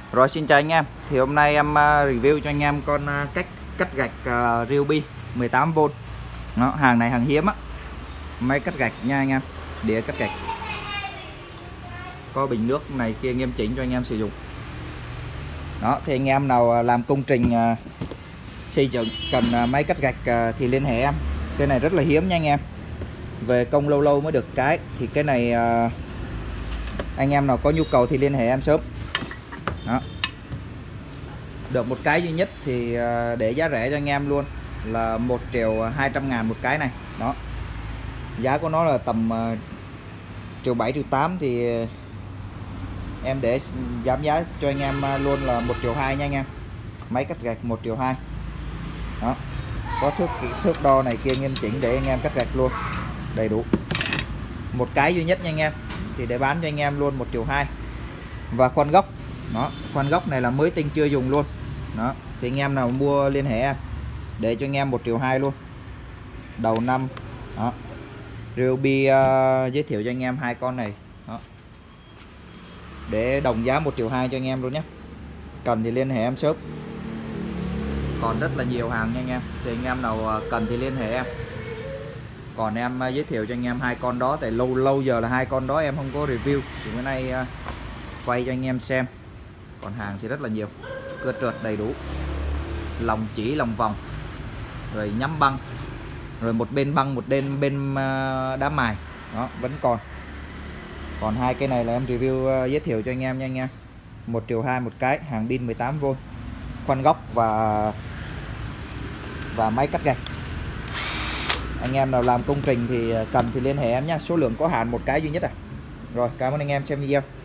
Rồi xin chào anh em. Thì hôm nay em review cho anh em con cách cắt gạch Ryobi 18V. Nó hàng này hàng hiếm á. Máy cắt gạch nha anh em. Đĩa cắt gạch. Có bình nước này kia nghiêm chỉnh cho anh em sử dụng. Đó, thì anh em nào làm công trình xây dựng cần máy cắt gạch thì liên hệ em. Cái này rất là hiếm nha anh em. Về công lâu lâu mới được cái. Thì cái này anh em nào có nhu cầu thì liên hệ em sớm. Đó. Được một cái duy nhất thì để giá rẻ cho anh em luôn là 1.200.000 một cái này. Đó, giá của nó là tầm 1.700.000 1.800.000 thì em để giảm giá cho anh em luôn là 1.200.000 nha anh em. Máy cắt gạch 1.200.000. Đó, có thước đo này kia nghiêm chỉnh để anh em cắt gạch luôn đầy đủ. Một cái duy nhất nha anh em, thì để bán cho anh em luôn 1.200.000. Và khoan góc. Đó, khoan góc này là mới tinh chưa dùng luôn. Đó, thì anh em nào mua liên hệ em để cho anh em 1.200.000 luôn. Đầu năm. Đó, Ryobi giới thiệu cho anh em hai con này. Đó, để đồng giá 1.200.000 cho anh em luôn nhé. Cần thì liên hệ em sớm. Còn rất là nhiều hàng nha anh em. Thì anh em nào cần thì liên hệ em. Còn em giới thiệu cho anh em hai con đó, tại lâu giờ là hai con đó em không có review, thì bữa nay quay cho anh em xem. Còn hàng thì rất là nhiều, cưa trượt đầy đủ, lòng chỉ lòng vòng, rồi nhắm băng, rồi một bên băng một bên đá mài. Đó, vẫn còn hai cái này là em review giới thiệu cho anh em nha anh em. 1.200.000 một cái, hàng pin 18V, khoan góc và máy cắt gạch. Anh em nào làm công trình thì cần thì liên hệ em nhé. Số lượng có hạn một cái duy nhất à. Rồi, cảm ơn anh em xem video.